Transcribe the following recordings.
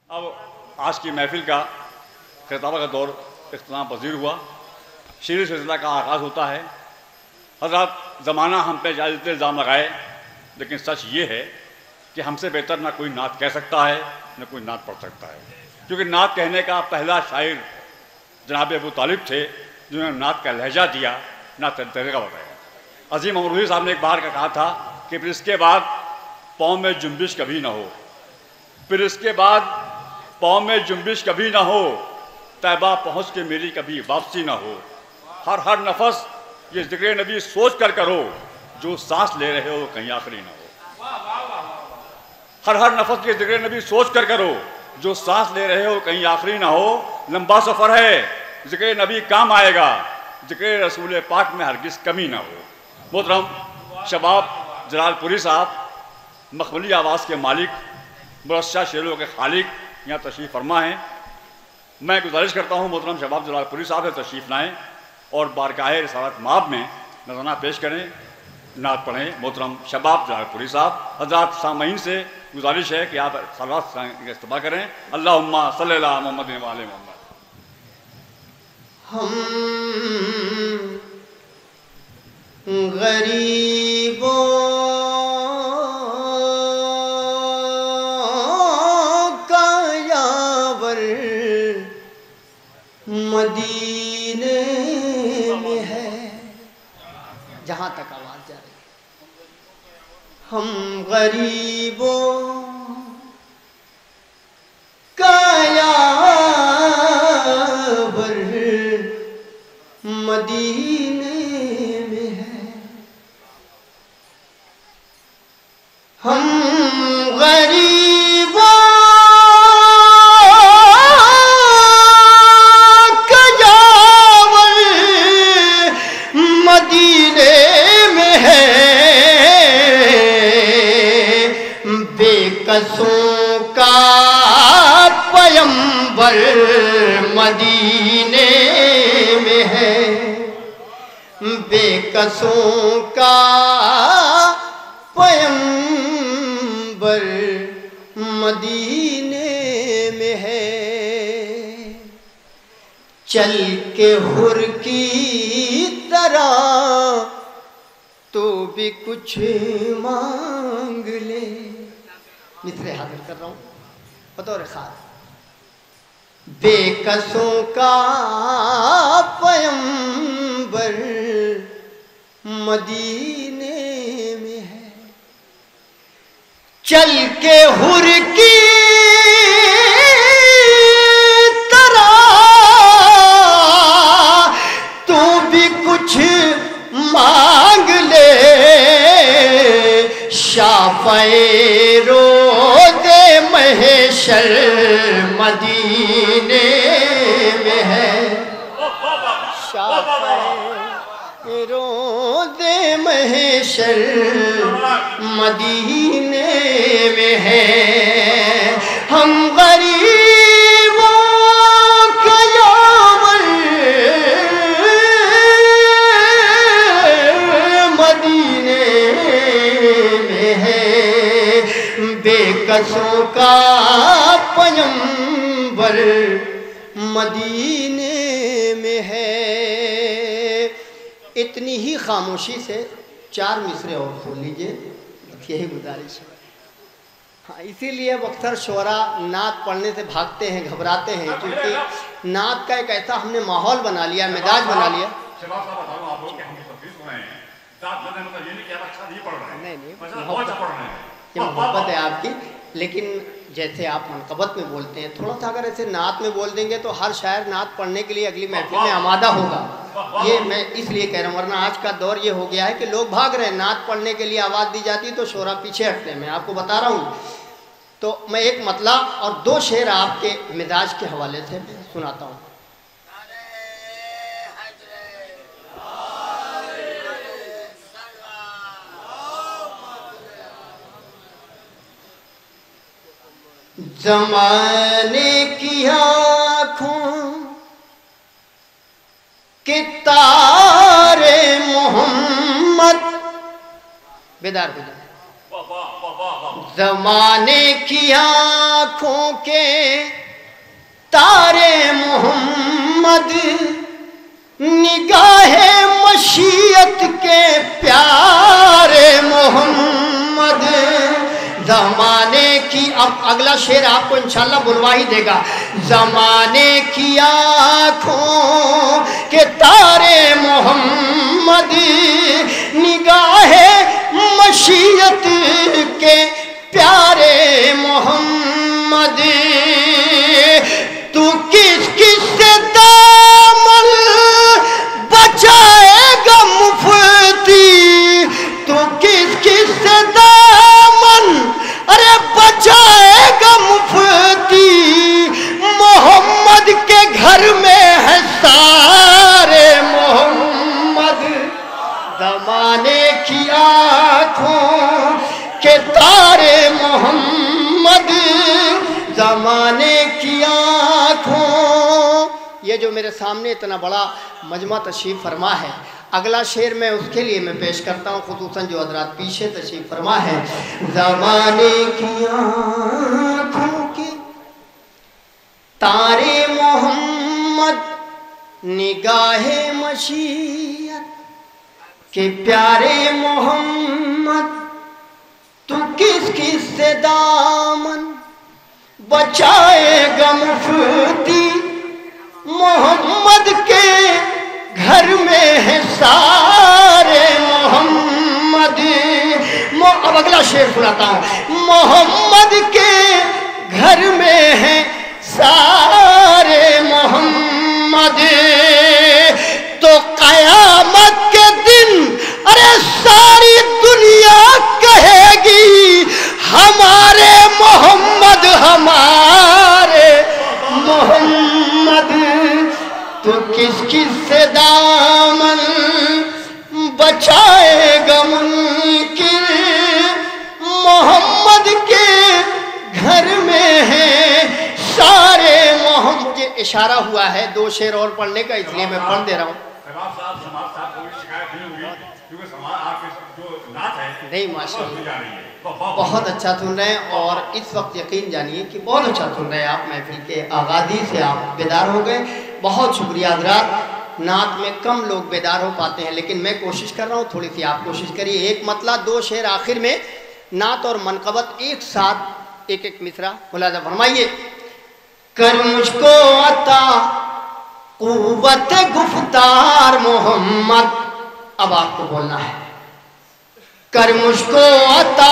اب آج کی محفل کا خطابہ کا دور اختتام پذیر ہوا. شعری سلسلہ کا آغاز ہوتا ہے. حضرات زمانہ ہم پہ جتنے الزام لگائے، لیکن سچ یہ ہے کہ ہم سے بہتر نہ کوئی نعت کہہ سکتا ہے نہ کوئی نعت پڑھ سکتا ہے، کیونکہ نعت کہنے کا پہلا شاعر جناب ابو طالب تھے، جنہوں نے نعت کا لہجہ دیا، نعت کا طریقہ بتایا. عظیم محمد روحی صاحب نے ایک بار کا کہا تھا کہ پھر اس کے بعد پاؤں میں جنبش کبھی نہ ہو، پھر اس کے بعد پاؤں میں جنبش کبھی نہ ہو، طیبہ پہنچ کے میری کبھی واپسی نہ ہو. ہر نفس یہ ذکر نبی سوچ کر کرو، جو سانس لے رہے ہو کہیں آخری نہ ہو. ہر نفس یہ ذکر نبی سوچ کر کرو، جو سانس لے رہے ہو کہیں آخری نہ ہو. لمبا سفر ہے، ذکر نبی کام آئے گا، ذکر رسول پاک میں ہرگز کمی نہ ہو. محترم شباب جلال پوری صاحب، مخملی آواز کے مالک، مرشح شعروں کے خالق یہاں تشریف فرما ہیں. میں گزارش کرتا ہوں محترم شباب جلال پوری صاحب سے تشریف لائیں اور بارگاہ رسالت مآب میں نذرانہ پیش کریں، نعت پڑھیں. محترم شباب جلال پوری صاحب. حضرات سامعین سے گزارش ہے کہ آپ صلوات کا استماع کریں. اللہم صلی اللہ محمد و آل محمد. ہم غریبوں کا یاور مدینے میں ہے. جہاں تک آواز جا رہی ہے. ہم غریبوں کا یاور مدینے میں ہے. ہم غریبوں کا یاور مدینے میں ہے. بے کسوں کا پیمبر مدینے میں ہے. بے کسوں کا پیمبر مدینے میں ہے. چل کے حر کی طرح تو بھی کچھ مانگ لے. مصرعے حاضر کر رہا ہوں بطور خاص. بے کسوں کا پیمبر مدینے میں ہے. چل کے حر کی طرح تو بھی کچھ مانگ لے. شافعِ روز محشر مدینے میں ہے. شافعِ روز محشر مدینے میں ہے. ہم غریبوں کا یاور مدینے میں ہے. بے کسوں کا پیمبر مدینے میں ہے. اتنی ہی خاموشی سے 4 مصرے اور سن لیجئے، یہی گزارش ہے. ہاں، اسی لیے اکثر شعراء نعت پڑھنے سے بھاگتے ہیں، گھبراتے ہیں، کیونکہ نعت کا ایک ایسا ہم نے ماحول بنا لیا، مزاج بنا لیا. یہ محبت ہے آپ کی. لیکن جیسے آپ منقبت میں بولتے ہیں، تھوڑا سا اگر ایسے نعت میں بول دیں گے تو ہر شاعر نعت پڑھنے کے لیے اگلی محفل میں آمادہ ہوگا. یہ میں اس لیے کہہ رہا ہوں، ورنہ آج کا دور یہ ہو گیا ہے کہ لوگ بھاگ رہے ہیں. نعت پڑھنے کے لیے آواز دی جاتی ہے تو شعراء پیچھے ہٹتے ہیں. میں آپ کو بتا رہا ہوں. تو میں ایک مطلع اور 2 شعر آپ کے مزاج کے حوالے سے سناتا ہوں. زمانے کی آنکھوں کے تارے محمد بیدار ہو جائے. ज़माने की आँखों के तारे मोहम्मद, निगाहे मशीयत के प्यारे मोहम्मद। ज़माने की, अब अगला शेर आपको इंशाल्लाह बुलवा ही देगा। ज़माने की आँखों के तारे मोहम्मद, निगाहे मशीयत के प्यारे मोहम्मद। तू किस किस से दामन बचाएगा मुफ्ती, तू किस किस से दामन अरे बचाएगा मुफ्ती। मोहम्मद के घर में है सारे मोहम्मद। ज़माने की आँखों के तारे मोहम्मद, ज़माने की आँखों। ये जो मेरे सामने इतना बड़ा मजमा तशरीफ़ फरमा है, अगला शेर मैं उसके लिए मैं पेश करता हूँ, खुसूसन जो हज़रात पीछे तशरीफ़ फरमा है। ज़माने की आँखों के तारे मोहम्मद, निगाहे मशीयत के प्यारे मोहम्मद। तू किस किस से दामन बचाएगा मुफ्ती। मोहम्मद के घर में है सारे मोहम्मद। अब अगला शेर सुनाता हूँ। मोहम्मद के घर में है सारे मोहम्मद। तो क़यामत के दिन अरे सारी दुनिया कहेगी हमारे मोहम्मद, हमारे मोहम्मद। तो किस किस से दामन बचाएगा मुनकिर। मोहम्मद के घर में है सारे मोहम्मद। ये इशारा हुआ है 2 शेर और पढ़ने का, इसलिए मैं पढ़ दे रहा हूँ। नहीं माशाअल्लाह बहुत अच्छा सुन रहे हैं, और इस वक्त यकीन जानिए कि बहुत अच्छा सुन रहे हैं आप। महफिल के आगाज़ी से आप बेदार हो गए, बहुत शुक्रिया हज़रात। नात में कम लोग बेदार हो पाते हैं, लेकिन मैं कोशिश कर रहा हूँ, थोड़ी सी आप कोशिश करिए। एक मतला 2 शेर आखिर में, नात और मनकबत एक साथ, एक एक मिसरा मुलाज़ा फरमाइए। कर मुझको अता कुव्वत गुफ्तार मोहम्मद। अब आपको बोलना है। कर मुझको अता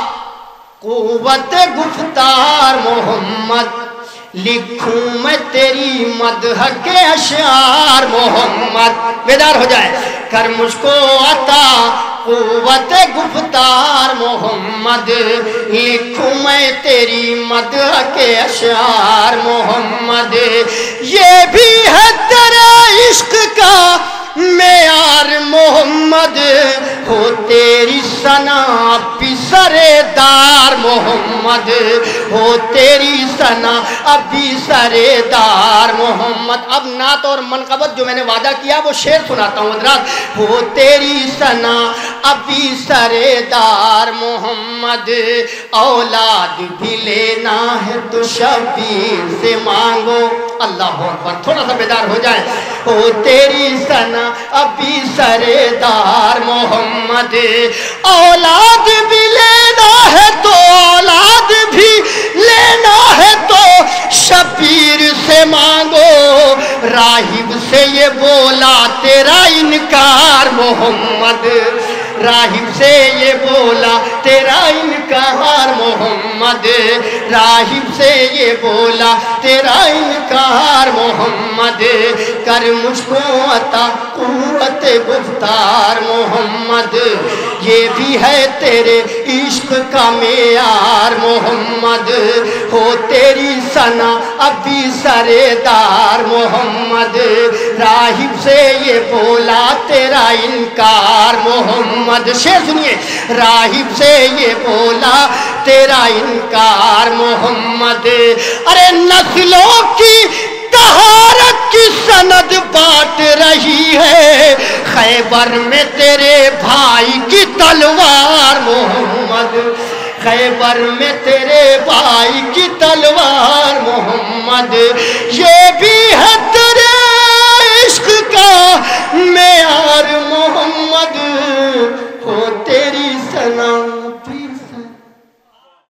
कुव्वत गुफ्तार मोहम्मद, लिखूं मैं तेरी मदह के अशआर मोहम्मद। बेदार हो जाए। कर मुझको अता कुव्वत गुफ्तार मोहम्मद, लिखूं मैं तेरी मदह के अशआर मोहम्मद। ये भी है तेरे इश्क का मेयार मोहम्मद, हो तेरी सना पिसरेदार मोहम्मद, हो तेरी सना अभी सरेदार मोहम्मद। अब नात और मनकबत जो मैंने वादा किया वो शेर सुनाता हूँ हज़रात। हो तेरी सना अभी सरेदार मोहम्मद, औलाद भी लेना है तो शबीर से मांगो। अल्लाह अकबर, थोड़ा सा बेदार हो जाए। हो तेरी सना अभी सरेदार मोहम्मद, औलाद भी लेना है तो औलाद भी लेना है तो शबीर से मांगो। राहिब से ये बोला तेरा इनकार मोहम्मद, राहिब से ये बोला तेरा इनकार मोहम्मद, राहिब से ये बोला तेरा इनकार मोहम्मद। कर मुझको अता कुव्वत गुफ्तार मोहम्मद, ये भी है तेरे इश्क का मेयार मोहम्मद, हो तेरी सना अभी सरेदार मोहम्मद। राहिब से ये बोला तेरा इनकार मोहम्मद। शेर सुनिए। राहिब से ये बोला तेरा इनकार मोहम्मद। अरे नस्लों की तहारत की सनद बांट रही है, खैबर में तेरे भाई की तलवार मोहम्मद, खैबर में तेरे भाई की तलवार